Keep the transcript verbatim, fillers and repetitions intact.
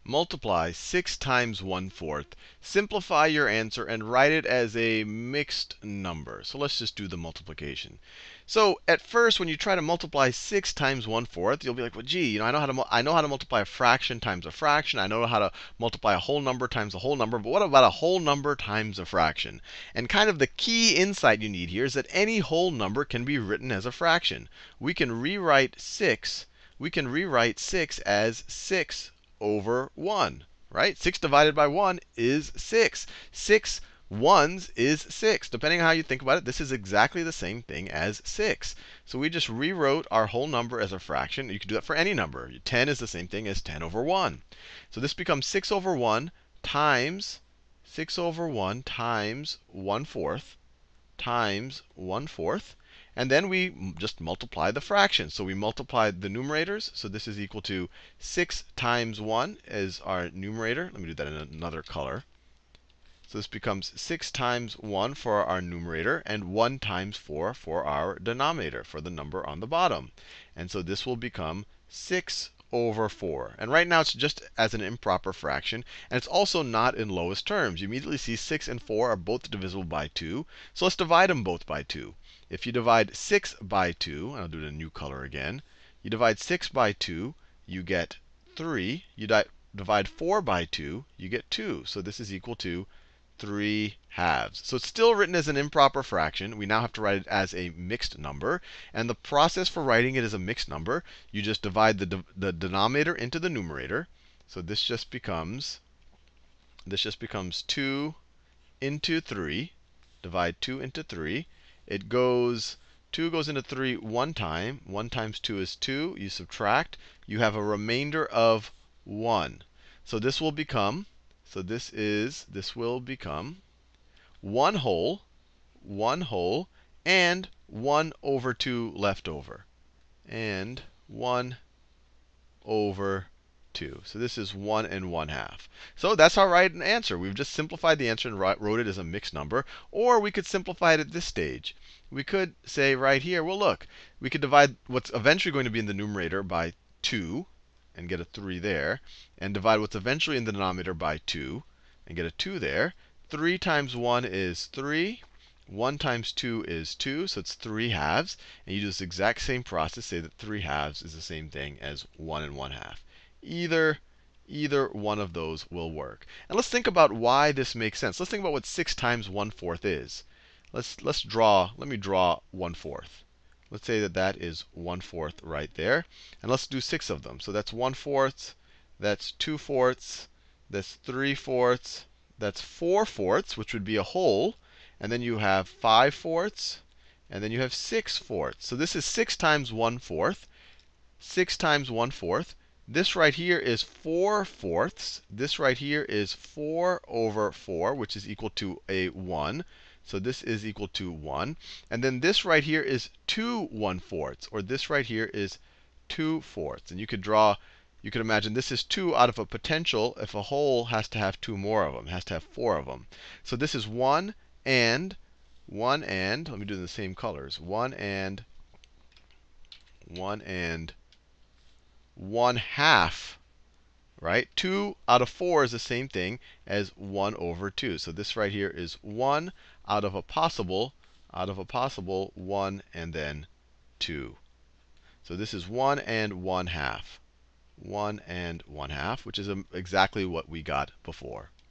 multiply six times one fourth. Simplify your answer and write it as a mixed number. So let's just do the multiplication. So at first, when you try to multiply six times one fourth, you'll be like, well, gee, you know, I know how to I know how to multiply a fraction times a fraction. I know how to multiply a whole number times a whole number. But what about a whole number times a fraction? And kind of the key insight you need here is that any whole number can be written as a fraction. We can rewrite six. We can rewrite six as six over one, right? six divided by one is six. six ones is six. Depending on how you think about it, this is exactly the same thing as six. So we just rewrote our whole number as a fraction. You can do that for any number. ten is the same thing as ten over one. So this becomes six over one times six over one times one fourth times one fourth. And then we just multiply the fractions. So we multiply the numerators. So this is equal to six times one is our numerator. Let me do that in another color. So this becomes six times one for our numerator and one times four for our denominator, for the number on the bottom. And so this will become six over four. And right now it's just as an improper fraction. And it's also not in lowest terms. You immediately see six and four are both divisible by two. So let's divide them both by two. If you divide six by two, and I'll do it in a new color again. You divide six by two, you get three. You di divide four by two, you get two. So this is equal to three halves. So it's still written as an improper fraction. We now have to write it as a mixed number. And the process for writing it as a mixed number, you just divide the, de the denominator into the numerator. So this just becomes, this just becomes two into three. Divide two into three. It goes, two goes into three one time. one times two is two. You subtract. You have a remainder of one. So this will become, so this is, this will become one whole, one whole, and one over two left over. And one over two. So this is one and one half. So that's our right answer. We've just simplified the answer and wrote it as a mixed number. Or we could simplify it at this stage. We could say right here, well, look, we could divide what's eventually going to be in the numerator by two and get a three there, and divide what's eventually in the denominator by two and get a two there. three times one is three. one times two is two, so it's three halves. And you do this exact same process, say that three halves is the same thing as one and one half. Either, either one of those will work. And let's think about why this makes sense. Let's think about what six times one fourth is. Let's, let's draw, let me draw one fourth. Let's say that that is one fourth right there. And let's do six of them. So that's one fourth, that's two fourths, that's three fourths, that's four fourths, which would be a whole. And then you have five fourths, and then you have six fourths. So this is six times one fourth. six times one fourth. This right here is four fourths. This right here is four over four, which is equal to a one. So this is equal to one. And then this right here is two one fourths, or this right here is two fourths. And you could draw, you could imagine this is two out of a potential. If a whole has to have two more of them, has to have four of them. So this is one and, one and, let me do it in the same colors. one and, one and, one half, right? two out of four is the same thing as one over two. So this right here is one out of a possible, out of a possible one and then two. So this is one and one half. one and one half, which is exactly what we got before.